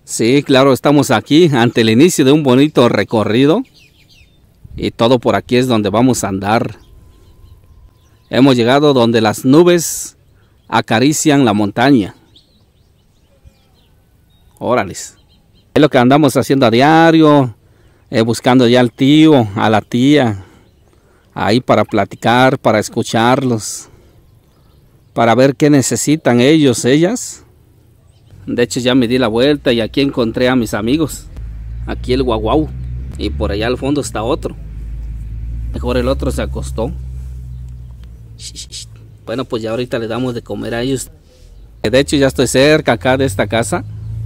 Sí, claro, estamos aquí ante el inicio de un bonito recorrido y todo por aquí es donde vamos a andar. Hemos llegado donde las nubes acarician la montaña. Órales. Es lo que andamos haciendo a diario, buscando ya al tío, a la tía, ahí para platicar, para escucharlos, para ver qué necesitan ellos, ellas. De hecho ya me di la vuelta y aquí encontré a mis amigos. Aquí el guaguau. Y por allá al fondo está otro. Mejor el otro se acostó. Bueno, pues ya ahorita le damos de comer a ellos. De hecho ya estoy cerca acá de esta casa.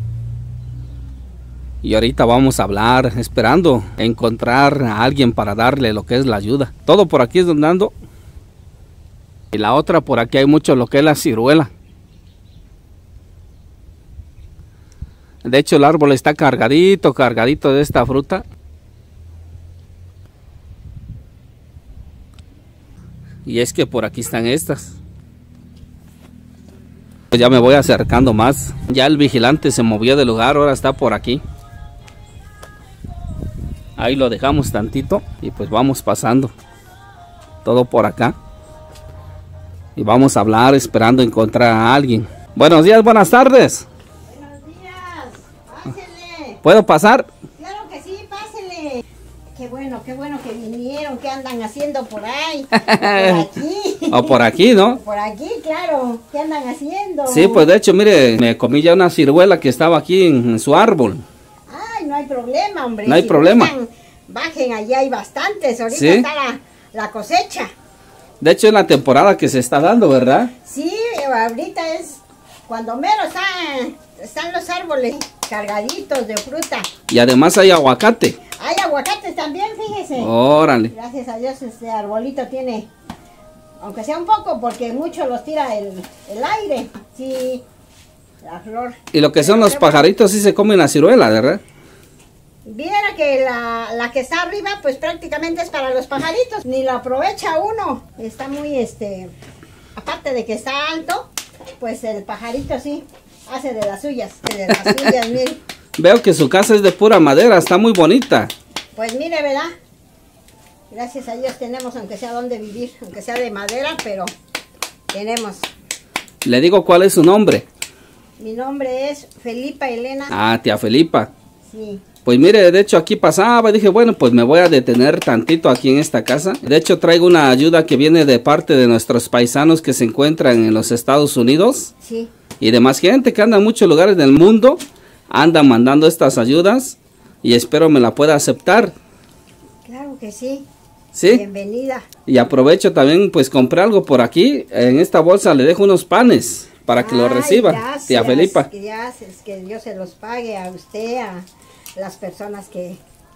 Y ahorita vamos a hablar, esperando encontrar a alguien para darle lo que es la ayuda. Todo por aquí es donde ando. Y la otra por aquí hay mucho lo que es la ciruela. De hecho el árbol está cargadito de esta fruta. Y es que por aquí están estas. Pues ya me voy acercando más. Ya el vigilante se movió del lugar, ahora está por aquí. Ahí lo dejamos tantito y pues vamos pasando. Todo por acá. Y vamos a hablar esperando encontrar a alguien. Buenos días, buenas tardes. ¿Puedo pasar? Claro que sí, pásele. Qué bueno que vinieron. ¿Qué andan haciendo por ahí? Por aquí. O por aquí, ¿no? Por aquí, claro. ¿Qué andan haciendo? Sí, pues de hecho, mire, me comí ya una ciruela que estaba aquí en su árbol. Ay, no hay problema, hombre. No hay problema. Gustan, bajen, allí hay bastantes. Ahorita ¿Sí? está la cosecha. De hecho, es la temporada que se está dando, ¿verdad? Sí, ahorita es cuando mero están los árboles cargaditos de fruta. Y además hay aguacate. Hay aguacates también, fíjese. Órale. Gracias a Dios este arbolito tiene, aunque sea un poco, porque mucho los tira el aire. Sí, la flor. Y lo que son los pajaritos sí se comen la ciruela, ¿verdad? Viera que la que está arriba, pues prácticamente es para los pajaritos. Ni lo aprovecha uno. Está muy, aparte de que está alto, pues el pajarito sí hace de las suyas. Mire. Veo que su casa es de pura madera, está muy bonita. Pues mire, ¿verdad? Gracias a Dios tenemos, aunque sea donde vivir, aunque sea de madera, pero tenemos. Le digo cuál es su nombre. Mi nombre es Felipa Elena. Ah, tía Felipa. Sí. Pues mire, de hecho aquí pasaba y dije, bueno, pues me voy a detener tantito aquí en esta casa. De hecho traigo una ayuda que viene de parte de nuestros paisanos que se encuentran en los Estados Unidos. Sí. Y demás gente que anda en muchos lugares del mundo, andan mandando estas ayudas y espero me la pueda aceptar. Claro que sí. ¿Sí? Bienvenida. Y aprovecho también, pues compré algo por aquí. En esta bolsa le dejo unos panes para que lo reciba, gracias, tía Felipa. Gracias, que Dios se los pague a usted, a las personas que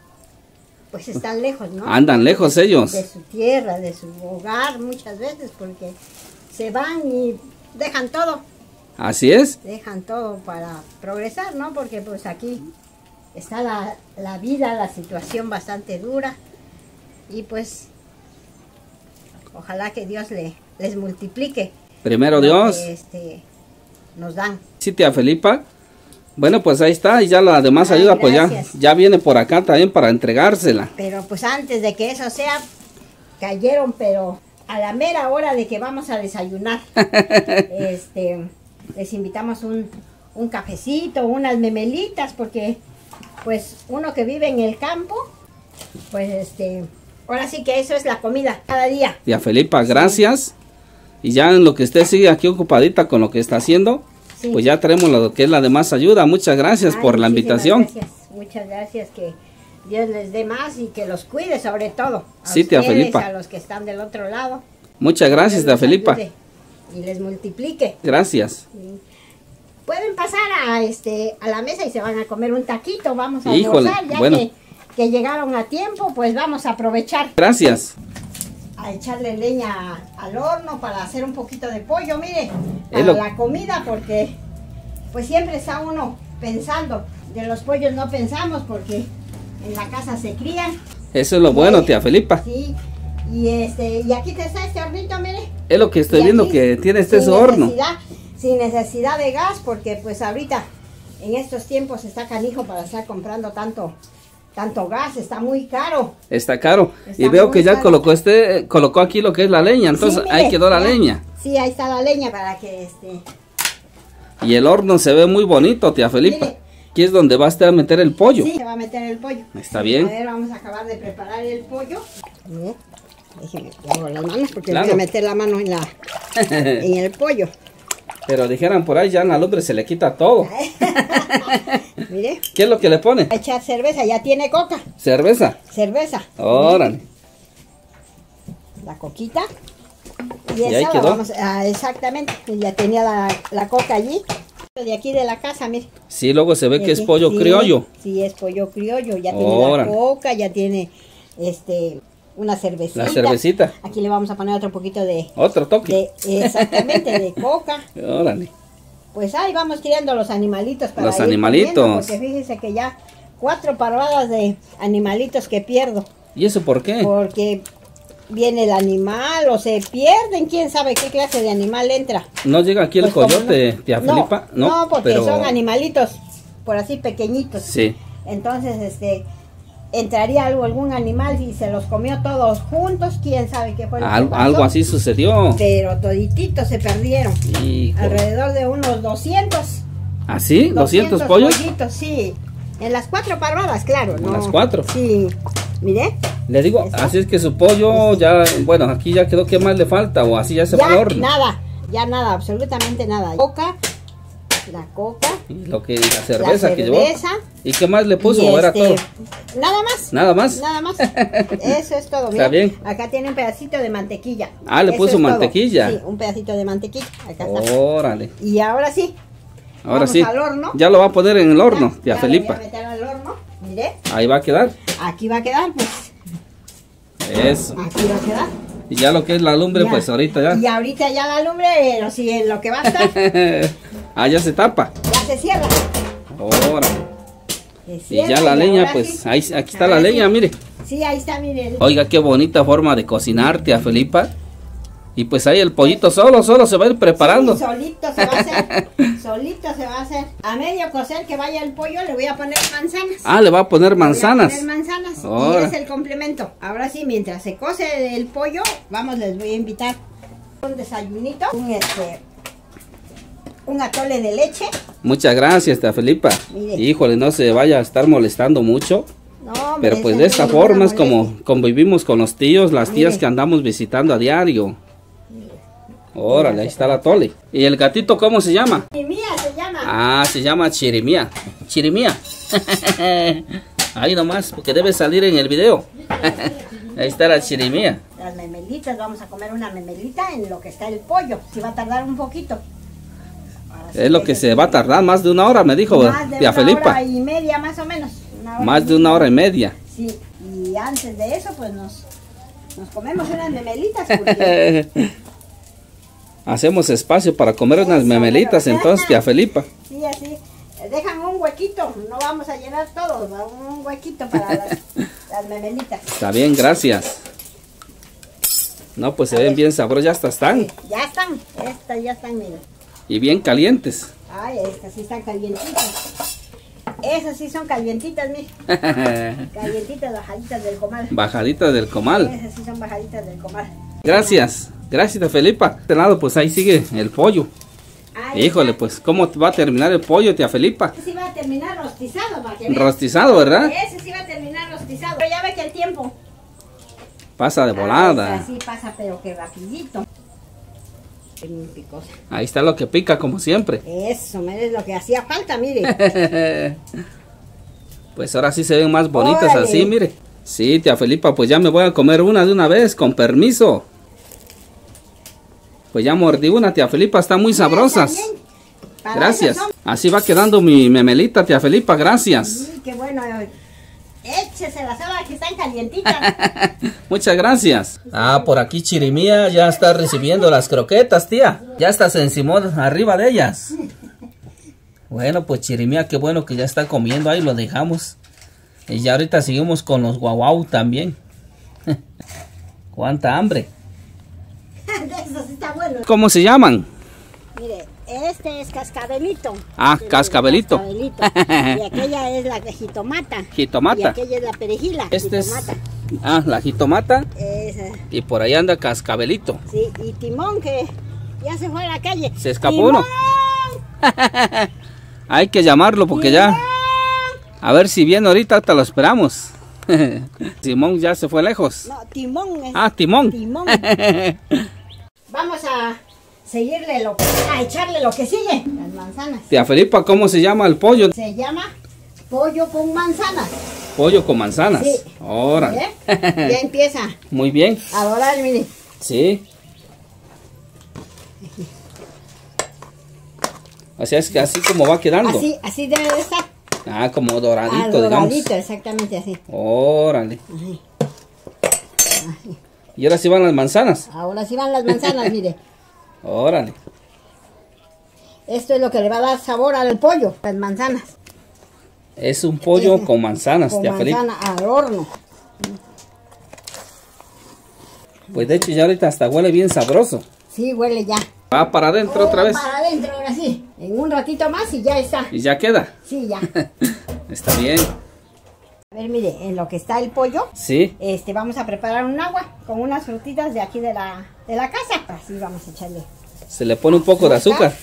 pues están lejos, ¿no? Andan lejos ellos. De su tierra, de su hogar muchas veces, porque se van y dejan todo. Así es. Dejan todo para progresar, ¿no? Porque pues aquí está la vida, la situación bastante dura. Y pues ojalá que Dios les multiplique. Primero Dios. Que, nos dan. Sí, tía Felipa. Bueno, pues ahí está. Y ya la demás ayuda, pues ya viene por acá también para entregársela. Pero pues antes de que eso sea, cayeron, pero a la mera hora de que vamos a desayunar. Les invitamos un cafecito, unas memelitas, porque pues uno que vive en el campo, pues ahora sí que eso es la comida cada día. Tía Felipa, gracias. Y ya en lo que usted sigue aquí ocupadita con lo que está haciendo, sí, pues ya tenemos lo que es la demás ayuda. Muchas gracias por la invitación. Gracias. Muchas gracias, que Dios les dé más y que los cuide sobre todo. Sí, tía Felipa. A los que están del otro lado. Muchas gracias, tía Felipa. Y les multiplique. Gracias. Pueden pasar a la mesa y se van a comer un taquito. Vamos a almorzar, ya bueno, que llegaron a tiempo, pues vamos a aprovechar. Gracias. A echarle leña al horno para hacer un poquito de pollo, mire, para la comida, porque pues siempre está uno pensando. De los pollos no pensamos porque en la casa se crían. Eso es lo bueno, tía Felipa. Sí. Y aquí está este hornito, mire. Es lo que estoy viendo que tiene su horno. Sin necesidad de gas, porque pues ahorita en estos tiempos está canijo para estar comprando tanto gas, está muy caro. Está caro. Está Y veo muy que ya caro. colocó aquí lo que es la leña, entonces Sí, mire, ahí quedó la ya. leña. Sí, ahí está la leña para que Y el horno se ve muy bonito, tía Felipa. Mire. Aquí es donde va a meter el pollo. Sí, se va a meter el pollo. Está bien. A ver, vamos a acabar de preparar el pollo. Mire, déjeme lavo las manos porque Claro. voy a meter la mano en el pollo. Pero dijeran por ahí, ya en la lumbre se le quita todo. Mire, ¿Qué es lo que le pone? a echar cerveza, ya tiene coca. Cerveza. Cerveza. Órale. La coquita. Y Y ahí esa la quedó. vamos exactamente, ya tenía la coca allí. De aquí de la casa, mire. Sí, luego se ve De que es aquí, pollo sí, criollo. Sí, es pollo criollo, ya tiene Órale. la coca, ya tiene una cervecita. La cervecita. Aquí le vamos a poner otro poquito Otro toque. exactamente, de coca. Órale. Pues ahí vamos criando los animalitos para Los ir animalitos. comiendo, porque fíjese que ya 4 parvadas de animalitos que pierdo. ¿Y eso por qué? Porque viene el animal o se pierden, quién sabe qué clase de animal entra. ¿No llega aquí el Pues como coyote, no- tía no, Felipa? No, porque pero- son animalitos por así pequeñitos. Sí. Entonces, entraría algún animal y se los comió todos juntos, quién sabe qué fue lo que pasó. Algo así sucedió. Pero todititos se perdieron. Hijo. Alrededor de unos 200. ¿Así? ¿200 pollos? pollitos, sí. En las 4 parvadas, claro. En ¿no? las 4. Sí. Mire. Le digo, ¿Eso? así es que su pollo ya, bueno, aquí ya quedó, ¿qué más le falta? O así ya se va al horno. Ya nada, absolutamente nada. La coca. Y la cerveza que llevó. cerveza. ¿Y qué más le puso? Y ¿O era todo? Nada más. ¿Nada más? Nada más. Eso es todo. Está Mira, bien. acá tiene un pedacito de mantequilla. Ah, le Eso puso es todo. mantequilla. Sí, un pedacito de mantequilla. Acá está. Órale. Y ahora sí. Ahora Vamos sí. al horno. Ya lo va a poner en el horno, Ya tía lo Felipa. voy a meter al horno. Mire, Ahí va a quedar. aquí va a quedar, pues. Eso. Aquí va a quedar. Y ya lo que es la lumbre, Ya. pues ahorita ya. Y ahorita ya la lumbre, pero sí, en lo que va a estar, Ah, ya se tapa. ya se cierra. Órale. Se Y cierra, ya la y leña, ahora pues sí. ahí, aquí está Ahora la sí. leña, mire. Sí, ahí está, mire. Oiga, qué bonita forma de cocinar, tía Felipa. Y pues ahí el pollito solo se va a ir preparando. Sí, solito se va a hacer. Solito se va a hacer. A medio cocer que vaya el pollo, le voy a poner manzanas. Ah, le va a poner Le voy a manzanas. poner manzanas. Ahora. Y es el complemento. Ahora sí, mientras se cose el pollo, vamos, les voy a invitar un desayunito. Un atole de leche. Muchas gracias, tía Felipa. Mire. Híjole, no se vaya a estar molestando mucho. No, hombre, Pero pues ese de esta no es forma es ninguna como convivimos con los tíos, las tías Mire. que andamos visitando a diario. Órale, ahí está la tole. ¿Y el gatito cómo se llama? molestia. Y mía se llama. Ah, se llama Chirimía. Chirimía. Ahí nomás, porque debe salir en el video. Ahí está la Chirimía. Las memelitas, vamos a comer una memelita en lo que está el pollo. Si va a tardar un poquito. Ahora sí Es lo que se va a tardar más de una hora, me dijo más de tía una Felipa. hora y media más o menos. Más de una hora y media. Sí, y antes de eso pues nos comemos unas memelitas porque Hacemos espacio para comer unas Eso, memelitas pero- entonces, tía Felipa. sí, así dejan un huequito, no vamos a llenar todo, un huequito para las memelitas. Está bien, gracias. No, pues se ven bien sabrosas, ya hasta están. Ya están, estas ya están, mira. Y bien calientes. Ay, estas sí están calientitas. Esas sí son calientitas, mira. Calientitas, bajaditas del comal. Bajaditas del comal. Esas sí son bajaditas del comal. Gracias, gracias tía Felipa. De este lado pues ahí sigue el pollo. Ay, Híjole, está. pues ¿cómo va a terminar el pollo, tía Felipa? Ese sí va a terminar rostizado, para que veas. Rostizado, ¿verdad? Ese sí va a terminar rostizado. Pero ya ve que el tiempo. Pasa de volada. Así pasa, pero que rapidito. Bien picosa. Ahí está lo que pica como siempre. Eso, mire, es lo que hacía falta, mire. Pues ahora sí se ven más bonitas Órale. así, mire. Sí, tía Felipa, pues ya me voy a comer una de una vez, con permiso. Pues ya mordí una, tía Felipa, están muy sabrosas. Está bien. Para Gracias. eso son. Así va quedando mi memelita, tía Felipa, gracias. Sí, qué bueno. Échese la soda que están calientitas. Muchas gracias. Ah, por aquí Chirimía ya está recibiendo las croquetas, tía. Ya está se encimó arriba de ellas. Bueno, pues Chirimía, qué bueno que ya está comiendo, ahí lo dejamos. Y ya ahorita seguimos con los guauau también. Cuánta hambre. Eso sí está bueno. ¿Cómo se llaman? Mire, Este es cascabelito. Ah, cascabelito. Cascabelito. Y aquella es la jitomata. Jitomata. Y aquella es la perejila. Este jitomata. es la jitomata. Esa. Y por ahí anda cascabelito. Sí, y Timón que ya se fue a la calle. Se escapó ¡Timón! uno. Hay que llamarlo porque ¡Timón! ya. A ver si viene ahorita, te lo esperamos. Simón ya se fue lejos. No, Timón es. Ah, Timón. Timón. Vamos a seguirle a echarle lo que sigue, las manzanas. Tía Felipa, ¿cómo se llama el pollo? Se llama pollo con manzanas. Pollo con manzanas. Sí. Órale. Ya empieza Muy bien. a dorar, mire. Sí. O sea, es que así como va quedando. Así debe de estar. Ah, como doradito, Doradito, digamos. exactamente así. Órale. Así. Así. Y ahora sí van las manzanas. Ahora sí van las manzanas, mire. Órale. Esto es lo que le va a dar sabor al pollo, las manzanas. Es un pollo con manzanas, Con tía Felipa. manzana al horno. Pues de hecho ya ahorita hasta huele bien sabroso. Sí, huele ya. Va para adentro otra vez. Para adentro, ahora sí. En un ratito más y ya está. Y ya queda. Sí, ya. Está bien. A ver, mire, en lo que está el pollo, Sí. vamos a preparar un agua con unas frutitas de aquí de la casa. Así vamos a echarle. Se le pone un poco de azúcar.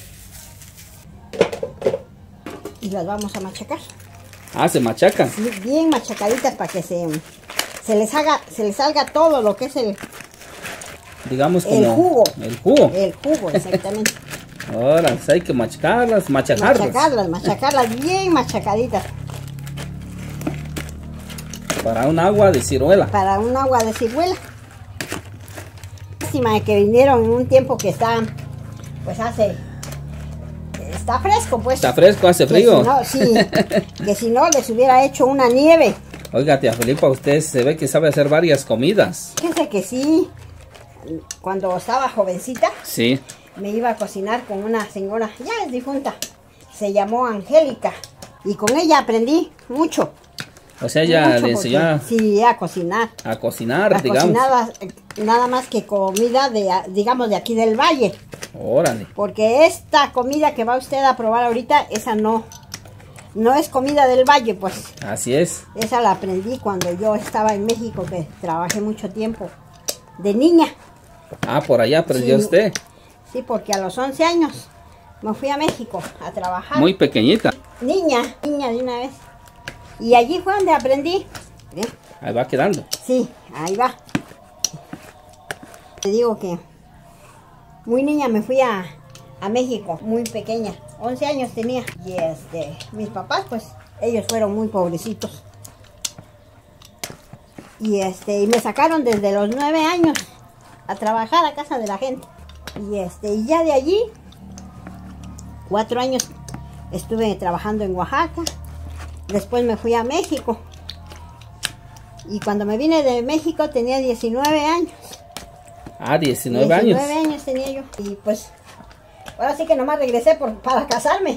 Y las vamos a machacar. Ah, se machacan. Sí, bien machacaditas para que se les salga todo lo que es el Digamos como el jugo. El jugo. El jugo, exactamente. Ahora, pues hay que machacarlas, machacarlas. Machacarlas bien machacaditas. Para un agua de ciruela. Para un agua de ciruela. Lástima de que vinieron en un tiempo que está, pues está fresco, pues. Está fresco, hace frío. Que si no les hubiera hecho una nieve. Oiga, tía Felipa, usted se ve que sabe hacer varias comidas. Fíjese que sí, cuando estaba jovencita, Sí. me iba a cocinar con una señora, ya es difunta, se llamó Angélica, y con ella aprendí mucho. O sea, ya Mucho le enseñó sí, a cocinar. a cocinar, digamos. Cocinaba nada más que comida digamos, de aquí del valle. Órale. Porque esta comida que va usted a probar ahorita, esa no es comida del valle, pues. Así es. Esa la aprendí cuando yo estaba en México, que trabajé mucho tiempo de niña. Ah, por allá aprendió Sí. usted. Sí, porque a los 11 años me fui a México a trabajar. Muy pequeñita. Niña de una vez. Y allí fue donde aprendí. ¿Eh? Ahí va quedando. Sí, ahí va. Te digo que muy niña me fui a México, muy pequeña. 11 años tenía. Y mis papás, pues, ellos fueron muy pobrecitos. Y me sacaron desde los 9 años a trabajar a casa de la gente. Y ya de allí, 4 años estuve trabajando en Oaxaca. Después me fui a México. Y cuando me vine de México tenía 19 años. Ah, 19 años. 19 años tenía yo. Y pues, ahora sí que nomás regresé para casarme.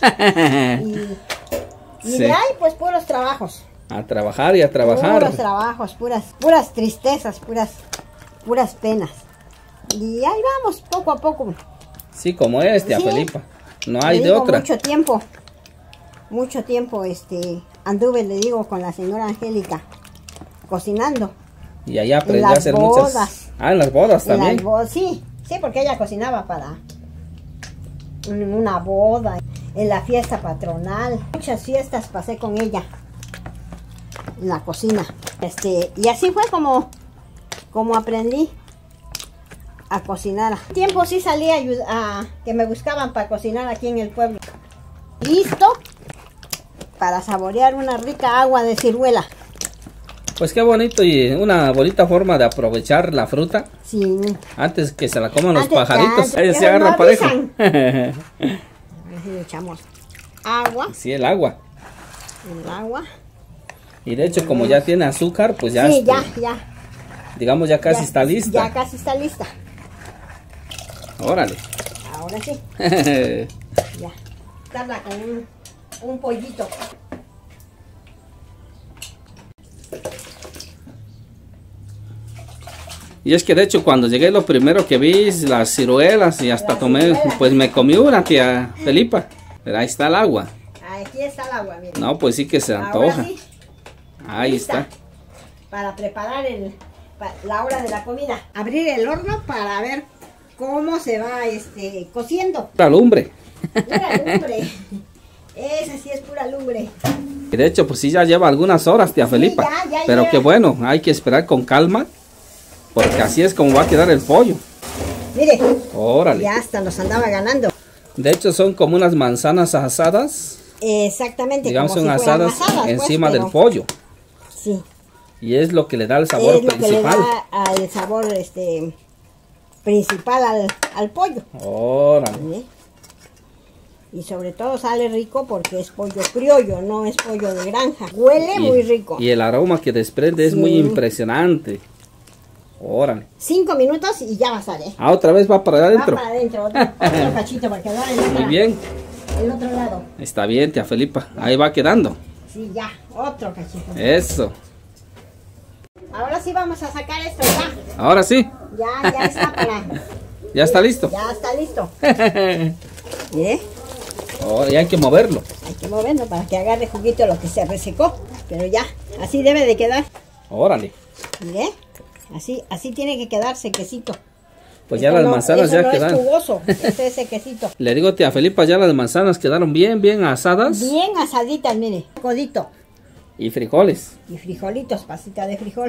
Y Sí. de ahí, pues, puros trabajos. A trabajar y a trabajar. Puros trabajos, puras tristezas, puras penas. Y ahí vamos, poco a poco. Sí, como es, tía Sí. Felipa. No Le hay de digo, otra. mucho tiempo, anduve, le digo, con la señora Angélica, cocinando. Y allá aprendió a las hacer bodas. muchas. Ah, en las bodas En las también. bodas, sí, porque ella cocinaba para una boda, en la fiesta patronal. Muchas fiestas pasé con ella en la cocina. Y así fue como aprendí a cocinar. Un tiempo sí salí a que me buscaban para cocinar aquí en el pueblo. Listo para saborear una rica agua de ciruela. Pues qué bonito y una bonita forma de aprovechar la fruta Sí. antes que se la coman los Antes- pajaritos. antes Ahí que se agarra no parejo. avisan. Así le echamos agua, Sí, el agua. el agua. Y de hecho, como ya tiene azúcar, pues ya, Sí, ya. digamos, ya casi Ya- está lista. Ya casi está lista. Órale. Ahora sí, ya. Tarda con un pollito. Y es que de hecho cuando llegué lo primero que vi es las ciruelas y hasta tomé, pues me comí una, tía Felipa. Pero ahí está el agua. Aquí está el agua, mira. No, pues sí que se antoja. Sí, ahí lista está. para preparar la hora de la comida. Abrir el horno para ver cómo se va cociendo. La lumbre. Pura lumbre. Esa sí es pura lumbre. Y de hecho pues sí ya lleva algunas horas, tía Felipa. Ya pero lleva. que bueno, hay que esperar con calma. Porque así es como va a quedar el pollo. Mire, Órale. ya hasta nos andaba ganando. De hecho son como unas manzanas asadas. Exactamente. Digamos como son si fueran asadas encima pero del pollo. Sí. Y es lo que le da el sabor Es lo que le principal. da el sabor principal al pollo. Órale. ¿Eh? Y sobre todo sale rico porque es pollo criollo, no es pollo de granja. Huele muy rico. Y el aroma que desprende es Sí. muy impresionante. Órale. 5 minutos y ya va a salir. Ah, otra vez va para adentro. Va para adentro, otro cachito para quedar Muy bien. el otro lado. Está bien, tía Felipa. Ahí va quedando. Sí, ya, otro cachito. Eso. Ahora sí vamos a sacar esto ya. Ahora sí. Ya está Ya está listo. Ya está listo. Oh, y hay que moverlo. Hay que moverlo para que agarre juguito lo que se resecó. Pero ya, así debe de quedar. Órale. Mire, así tiene que quedar sequecito. Pues ya las manzanas ya no quedaron. Es jugoso, este es sequecito. Le digo, tía Felipa, ya las manzanas quedaron bien asadas. Bien asaditas, mire, codito. Y frijoles. Y frijolitos, pasita de frijol.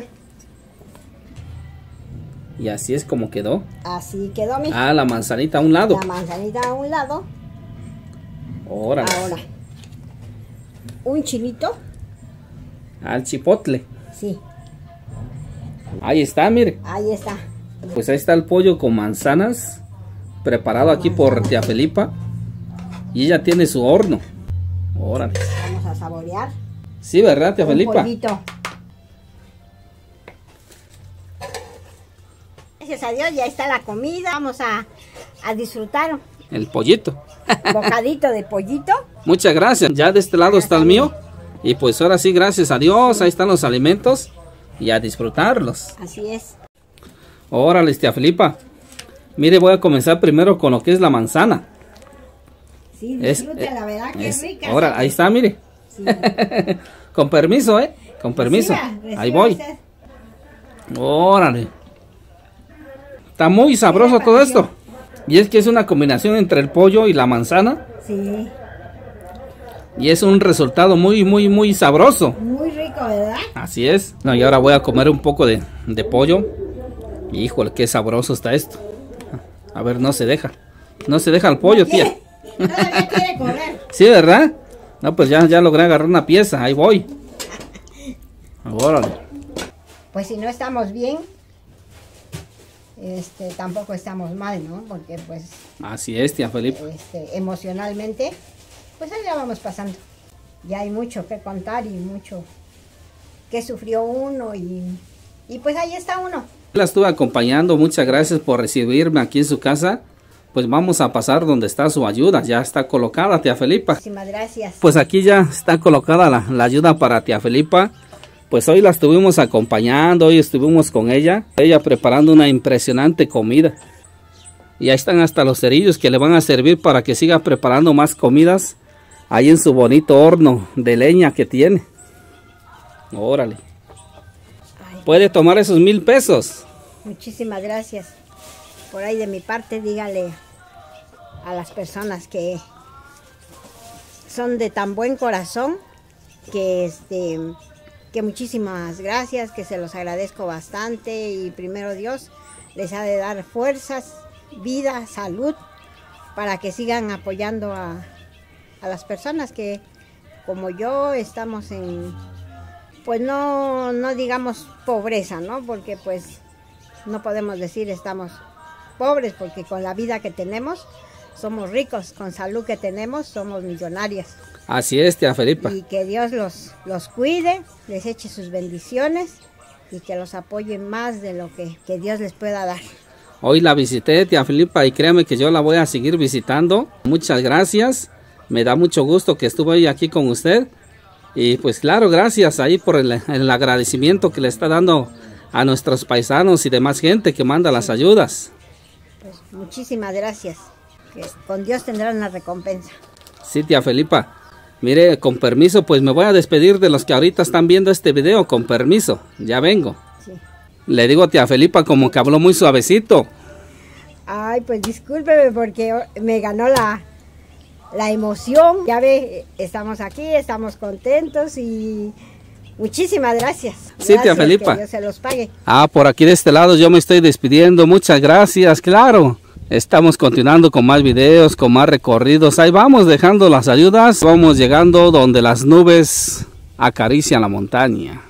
Y así es como quedó. Así quedó, mire. Ah, la manzanita a un lado. La manzanita a un lado. Órale. Ahora, un chilito. Al chipotle. Sí, Ahí está, mire. ahí está. Pues ahí está el pollo con manzanas. Preparado aquí por tía Felipa. Y ella tiene su horno. Órale. Vamos a saborear. Sí, ¿verdad, tía Un Felipa? pollito. Gracias a Dios, ya está la comida. Vamos a disfrutar El pollito. un bocadito de pollito. Muchas gracias. Ya de este lado está el mío. Y pues ahora sí, gracias a Dios. Ahí están los alimentos. Y a disfrutarlos. Así es. Órale, tía Felipa. Mire, voy a comenzar primero con lo que es la manzana. Sí, disfrute, la verdad que es rica. Ahora, ahí está, mire. Sí. Con permiso, con permiso. Reciba Ahí voy. usted. Órale. Está muy sabroso todo esto. Y es que es una combinación entre el pollo y la manzana. Sí, Y es un resultado muy sabroso. muy rico, ¿verdad? Así es. No, y ahora voy a comer un poco de pollo. Híjole, qué sabroso está esto. A ver, no se deja. No se deja el pollo, tía. Todavía quiere correr. Sí, ¿verdad? No, pues ya logré agarrar una pieza. Ahí voy. Órale. Pues si no estamos bien, tampoco estamos mal, ¿no? Porque pues Así es, tía Felipa. emocionalmente, pues ahí la vamos pasando. Ya hay mucho que contar y mucho que sufrió uno y pues ahí está uno. La estuve acompañando. Muchas gracias por recibirme aquí en su casa. Pues vamos a pasar donde está su ayuda. Ya está colocada, tía Felipa. Muchísimas gracias. Pues aquí ya está colocada la ayuda para tía Felipa. Pues hoy la estuvimos acompañando, hoy estuvimos con ella preparando una impresionante comida. Y ahí están hasta los cerillos que le van a servir para que siga preparando más comidas ahí en su bonito horno de leña que tiene. Órale. Ay, Puede tomar esos 1000 pesos. muchísimas gracias. Por ahí de mi parte, dígale a las personas que son de tan buen corazón que que muchísimas gracias, que se los agradezco bastante y primero Dios les ha de dar fuerzas, vida, salud para que sigan apoyando a las personas que como yo estamos en, pues no digamos pobreza, ¿no? Porque pues no podemos decir estamos pobres porque con la vida que tenemos somos ricos, con salud que tenemos somos millonarias. Así es, tía Felipa. Y que Dios los cuide, les eche sus bendiciones y que los apoye más de lo que Dios les pueda dar. Hoy la visité, tía Felipa, y créame que yo la voy a seguir visitando. Muchas gracias. Me da mucho gusto que estuve hoy aquí con usted. Y pues claro, gracias ahí por el agradecimiento que le está dando a nuestros paisanos y demás gente que manda las ayudas. Pues muchísimas gracias. Que con Dios tendrán la recompensa. Sí, tía Felipa. Mire, con permiso, pues me voy a despedir de los que ahorita están viendo este video. Con permiso, ya vengo. Sí. Le digo a tía Felipa como que habló muy suavecito. Ay, pues discúlpeme porque me ganó la emoción. Ya ve, estamos aquí, estamos contentos y muchísimas gracias. Sí, tía Felipa. Que Dios se los pague. Por aquí de este lado yo me estoy despidiendo. Muchas gracias, claro. Estamos continuando con más videos, con más recorridos. Ahí vamos dejando las ayudas. Vamos llegando donde las nubes acarician la montaña.